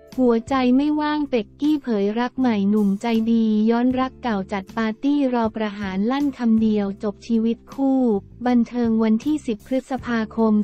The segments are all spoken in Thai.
หัวใจไม่ว่างเป็กกี้เผยรักใหม่หนุ่มใจดีย้อนรักเก่าจัดปาร์ตี้รอประหารลั่นคำเดียวจบชีวิตคู่บันเทิงวันที่10 พฤษภาคม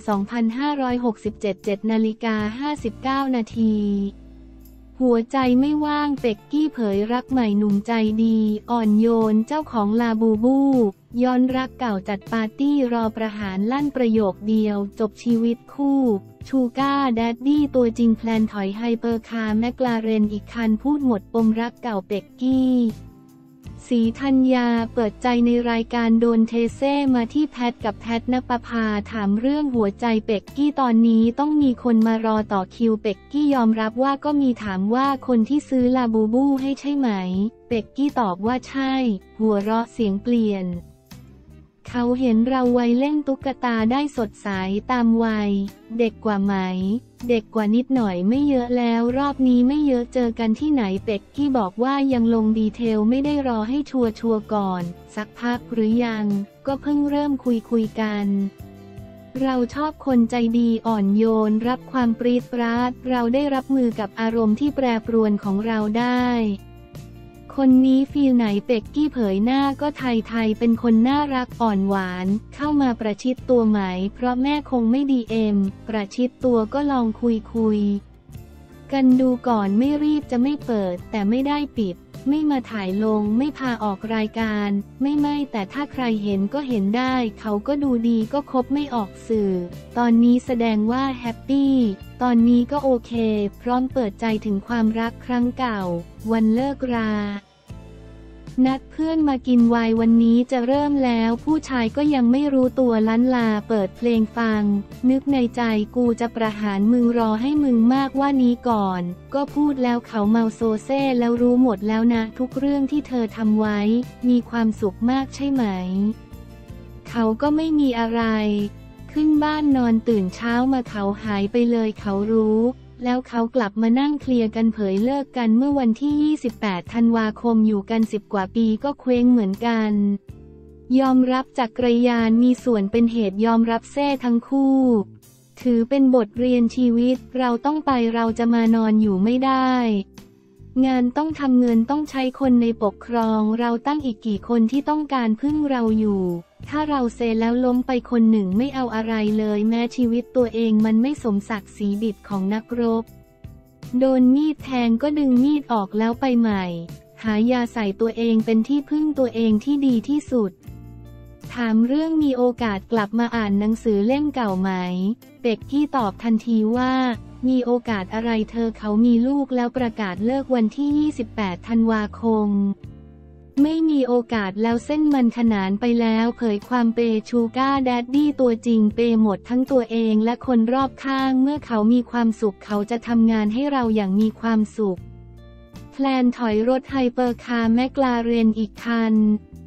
2567 7:59 นาทีหัวใจไม่ว่างเป็กกี้เผยรักใหม่หนุ่มใจดีอ่อนโยนเจ้าของลาบูบูย้อนรักเก่าจัดปาร์ตี้รอประหารลั่นประโยคเดียวจบชีวิตคู่ชูก้าแดดดี้ตัวจริงแพลนถอยไฮเปอร์คาร์แมคลาเรนอีกคันพูดหมดปมรักเก่าเป็กกี้ศรีธัญญาเปิดใจในรายการโดนเทเซ่มาที่แพทกับแพทณปภาถามเรื่องหัวใจเป็กกี้ตอนนี้ต้องมีคนมารอต่อคิวเป็กกี้ยอมรับว่าก็มีถามว่าคนที่ซื้อลาบูบูให้ใช่ไหมเป็กกี้ตอบว่าใช่หัวเราะเสียงเปลี่ยนเขาเห็นเราวัยเล่นตุ๊กตาได้สดใสตามวัยเด็กกว่าไหมเด็กกว่านิดหน่อยไม่เยอะแล้วรอบนี้ไม่เยอะเจอกันที่ไหนเป็กกี้บอกว่ายังลงดีเทลไม่ได้รอให้ชัวร์ก่อนสักพักหรือยังก็เพิ่งเริ่มคุยกันเราชอบคนใจดีอ่อนโยนรับความปรี๊ดปราดเราได้รับมือกับอารมณ์ที่แปรปรวนของเราได้คนนี้ฟีลไหนเป็กกี้เผยหน้าก็ไทยเป็นคนน่ารักอ่อนหวานเข้ามาประชิดตัวไหมเพราะแม่คงไม่ดีประชิดตัวก็ลองคุยกันดูก่อนไม่รีบจะไม่เปิดแต่ไม่ได้ปิดไม่มาถ่ายลงไม่พาออกรายการไม่แต่ถ้าใครเห็นก็เห็นได้เขาก็ดูดีก็คบไม่ออกสื่อตอนนี้แสดงว่าแฮปปี้ตอนนี้ก็โอเคพร้อมเปิดใจถึงความรักครั้งเก่าวันเลิกรานัดเพื่อนมากินไวน์วันนี้จะเริ่มแล้วผู้ชายก็ยังไม่รู้ตัวลั้นลาเปิดเพลงฟังนึกในใจกูจะประหารมึงรอให้มึงมากว่านี้ก่อนก็พูดแล้วเขาเมาโซเซ่แล้วรู้หมดแล้วนะทุกเรื่องที่เธอทำไว้มีความสุขมากใช่ไหมเขาก็ไม่มีอะไรขึ้นบ้านนอนตื่นเช้ามาเขาหายไปเลยเขารู้แล้วเขากลับมานั่งเคลียร์กันเผยเลิกกันเมื่อวันที่ 28 ธันวาคมอยู่กัน10 กว่าปีก็เคว้งเหมือนกันยอมรับจักรยานมีส่วนเป็นเหตุยอมรับเซ่ทั้งคู่ถือเป็นบทเรียนชีวิตเราต้องไปเราจะมานอนอยู่ไม่ได้งานต้องทำเงินต้องใช้คนในปกครองเราตั้งอีกกี่คนที่ต้องการพึ่งเราอยู่ถ้าเราเซแล้วล้มไปคนหนึ่งไม่เอาอะไรเลยแม้ชีวิตตัวเองมันไม่สมศักดิ์ศรีบิดของนักรบโดนมีดแทงก็ดึงมีดออกแล้วไปใหม่หายาใส่ตัวเองเป็นที่พึ่งตัวเองที่ดีที่สุดถามเรื่องมีโอกาสกลับมาอ่านหนังสือเล่มเก่าไหมเป็กกี้ตอบทันทีว่ามีโอกาสอะไรเขามีลูกแล้วประกาศเลิกวันที่ 28 ธันวาคมไม่มีโอกาสแล้วเส้นมันขนานไปแล้วเผยความเปย์ชูก้าแดดดี้ตัวจริงเปย์หมดทั้งตัวเองและคนรอบข้างเมื่อเขามีความสุขเขาจะทำงานให้เราอย่างมีความสุขแพลนถอยรถไฮเปอร์คาร์แมคลาเรนอีกคัน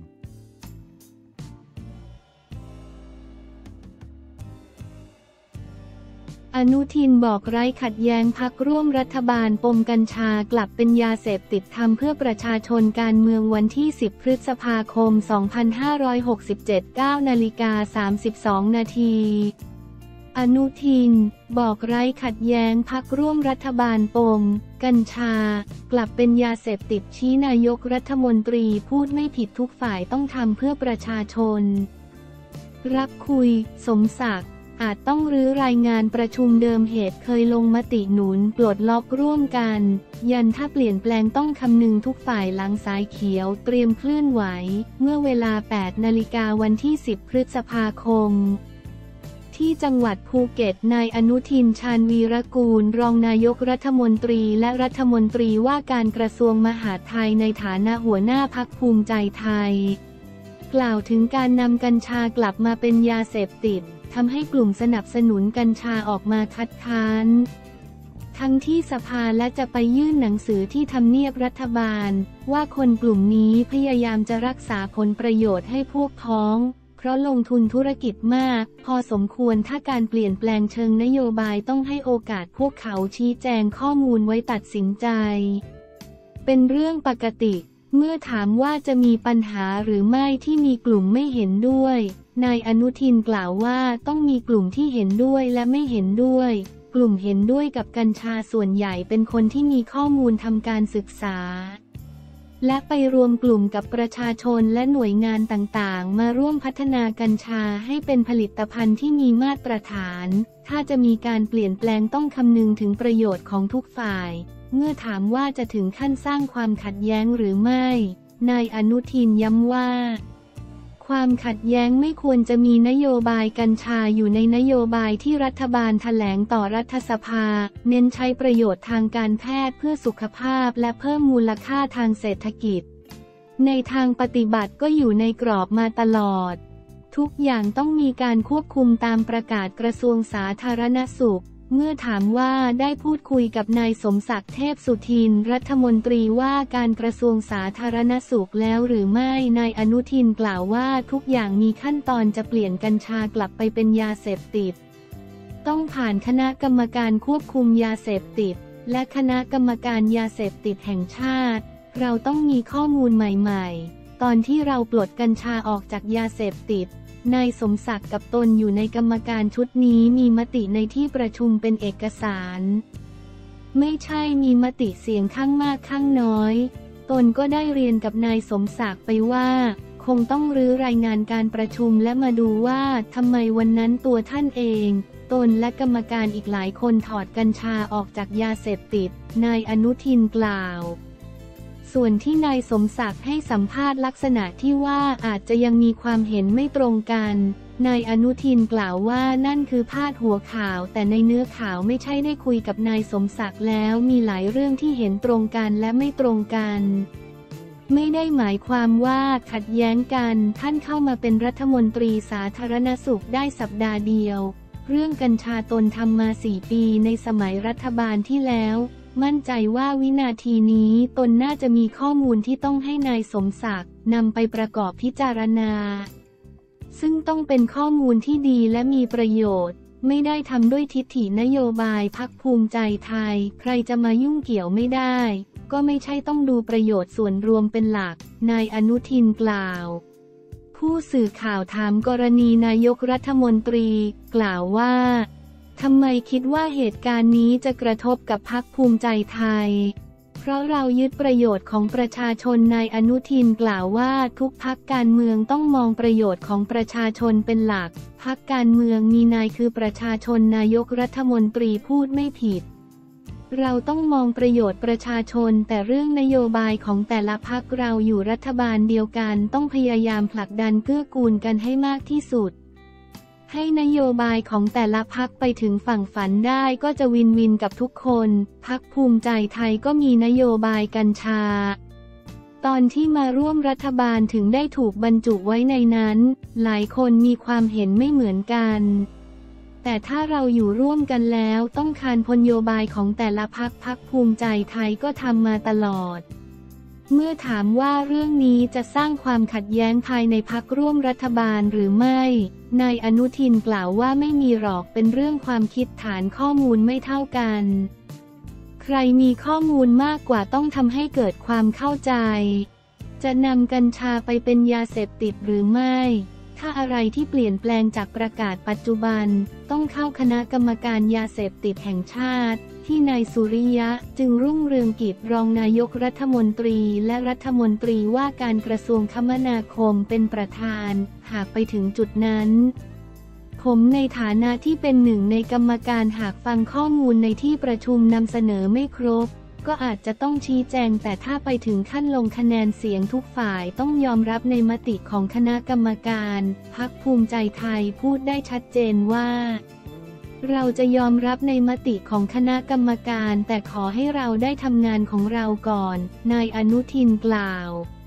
อนุทินบอกไร้ขัดแย้งพรรคร่วมรัฐบาลปมกัญชากลับเป็นยาเสพติดทำเพื่อประชาชนการเมืองวันที่10 พฤษภาคม 2567 9:32 นาทีอนุทินบอกไร้ขัดแย้งพรรคร่วมรัฐบาลปมกัญชากลับเป็นยาเสพติดชี้นายกรัฐมนตรีพูดไม่ผิดทุกฝ่ายต้องทำเพื่อประชาชนรับคุยสมศักดิ์อาจต้องรื้อรายงานประชุมเดิมเหตุเคยลงมติหนุนปลดล็อกร่วมกันยันถ้าเปลี่ยนแปลงต้องคำนึงทุกฝ่ายหลังสายเขียวเตรียมเคลื่อนไหวเมื่อเวลา 8 นาฬิกาวันที่ 10 พฤษภาคมที่จังหวัดภูเก็ตนายอนุทินชาญวีรกูลรองนายกรัฐมนตรีและรัฐมนตรีว่าการกระทรวงมหาดไทยในฐานะหัวหน้าพรรคภูมิใจไทยกล่าวถึงการนำกัญชากลับมาเป็นยาเสพติดทำให้กลุ่มสนับสนุนกัญชาออกมาคัดค้านทั้งที่สภาและจะไปยื่นหนังสือที่ทำเนียบรัฐบาลว่าคนกลุ่มนี้พยายามจะรักษาผลประโยชน์ให้พวกพ้องเพราะลงทุนธุรกิจมากพอสมควรถ้าการเปลี่ยนแปลงเชิงนโยบายต้องให้โอกาสพวกเขาชี้แจงข้อมูลไว้ตัดสินใจเป็นเรื่องปกติเมื่อถามว่าจะมีปัญหาหรือไม่ที่มีกลุ่มไม่เห็นด้วยนายอนุทินกล่าวว่าต้องมีกลุ่มที่เห็นด้วยและไม่เห็นด้วยกลุ่มเห็นด้วยกับกัญชาส่วนใหญ่เป็นคนที่มีข้อมูลทำการศึกษาและไปรวมกลุ่มกับประชาชนและหน่วยงานต่างๆมาร่วมพัฒนากัญชาให้เป็นผลิตภัณฑ์ที่มีมาตรฐานถ้าจะมีการเปลี่ยนแปลงต้องคำนึงถึงประโยชน์ของทุกฝ่ายเมื่อถามว่าจะถึงขั้นสร้างความขัดแย้งหรือไม่นายอนุทินย้ำว่าความขัดแย้งไม่ควรจะมีนโยบายกัญชาอยู่ในนโยบายที่รัฐบาลแถลงต่อรัฐสภาเน้นใช้ประโยชน์ทางการแพทย์เพื่อสุขภาพและเพิ่มมูลค่าทางเศรษฐกิจในทางปฏิบัติก็อยู่ในกรอบมาตลอดทุกอย่างต้องมีการควบคุมตามประกาศกระทรวงสาธารณสุขเมื่อถามว่าได้พูดคุยกับนายสมศักดิ์เทพสุทินรัฐมนตรีว่าการกระทรวงสาธารณสุขแล้วหรือไม่นายอนุทินกล่าวว่าทุกอย่างมีขั้นตอนจะเปลี่ยนกัญชากลับไปเป็นยาเสพติดต้องผ่านคณะกรรมการควบคุมยาเสพติดและคณะกรรมการยาเสพติดแห่งชาติเราต้องมีข้อมูลใหม่ๆตอนที่เราปลดกัญชาออกจากยาเสพติดนายสมศักดิ์กับตนอยู่ในกรรมการชุดนี้มีมติในที่ประชุมเป็นเอกสารไม่ใช่มีมติเสียงข้างมากข้างน้อยตนก็ได้เรียนกับนายสมศักดิ์ไปว่าคงต้องรื้อรายงานการประชุมและมาดูว่าทำไมวันนั้นตัวท่านเองตนและกรรมการอีกหลายคนถอดกัญชาออกจากยาเสพติดนายอนุทินกล่าวส่วนที่นายสมศักดิ์ให้สัมภาษณ์ลักษณะที่ว่าอาจจะยังมีความเห็นไม่ตรงกันนายอนุทินกล่าวว่านั่นคือพาดหัวข่าวแต่ในเนื้อข่าวไม่ใช่ได้คุยกับนายสมศักดิ์แล้วมีหลายเรื่องที่เห็นตรงกันและไม่ตรงกันไม่ได้หมายความว่าขัดแย้งกันท่านเข้ามาเป็นรัฐมนตรีสาธารณสุขได้สัปดาห์เดียวเรื่องกัญชาตนทำมา4 ปีในสมัยรัฐบาลที่แล้วมั่นใจว่าวินาทีนี้ตนน่าจะมีข้อมูลที่ต้องให้นายสมศักดิ์นำไปประกอบพิจารณาซึ่งต้องเป็นข้อมูลที่ดีและมีประโยชน์ไม่ได้ทำด้วยทิฐินโยบายพรรคภูมิใจไทยใครจะมายุ่งเกี่ยวไม่ได้ก็ไม่ใช่ต้องดูประโยชน์ส่วนรวมเป็นหลักนายอนุทินกล่าวผู้สื่อข่าวถามกรณีนายกรัฐมนตรีกล่าวว่าทำไมคิดว่าเหตุการณ์นี้จะกระทบกับพรรคภูมิใจไทยเพราะเรายึดประโยชน์ของประชาชนนายอนุทินกล่าวว่าทุกพรรคการเมืองต้องมองประโยชน์ของประชาชนเป็นหลักพรรคการเมืองมีนายคือประชาชนนายกรัฐมนตรีพูดไม่ผิดเราต้องมองประโยชน์ประชาชนแต่เรื่องนโยบายของแต่ละพรรคเราอยู่รัฐบาลเดียวกันต้องพยายามผลักดันเกื้อกูลกันให้มากที่สุดให้นโยบายของแต่ละพรรคไปถึงฝั่งฝันได้ก็จะวินวินกับทุกคนพรรคภูมิใจไทยก็มีนโยบายกัญชาตอนที่มาร่วมรัฐบาลถึงได้ถูกบรรจุไว้ในนั้นหลายคนมีความเห็นไม่เหมือนกันแต่ถ้าเราอยู่ร่วมกันแล้วต้องคานนโยบายของแต่ละพรรคพรรคภูมิใจไทยก็ทำมาตลอดเมื่อถามว่าเรื่องนี้จะสร้างความขัดแย้งภายในพรรคร่วมรัฐบาลหรือไม่นายอนุทินกล่าวว่าไม่มีหรอกเป็นเรื่องความคิดฐานข้อมูลไม่เท่ากันใครมีข้อมูลมากกว่าต้องทำให้เกิดความเข้าใจจะนำกัญชาไปเป็นยาเสพติดหรือไม่ถ้าอะไรที่เปลี่ยนแปลงจากประกาศปัจจุบันต้องเข้าคณะกรรมการยาเสพติดแห่งชาติที่นายสุริยะจึงรุ่งเรืองกิจรองนายกรัฐมนตรีและรัฐมนตรีว่าการกระทรวงคมนาคมเป็นประธานหากไปถึงจุดนั้นผมในฐานะที่เป็นหนึ่งในกรรมการหากฟังข้อมูลในที่ประชุมนำเสนอไม่ครบก็อาจจะต้องชี้แจงแต่ถ้าไปถึงขั้นลงคะแนนเสียงทุกฝ่ายต้องยอมรับในมติของคณะกรรมการพรรคภูมิใจไทยพูดได้ชัดเจนว่าเราจะยอมรับในมติของคณะกรรมการแต่ขอให้เราได้ทำงานของเราก่อนนายอนุทินกล่าว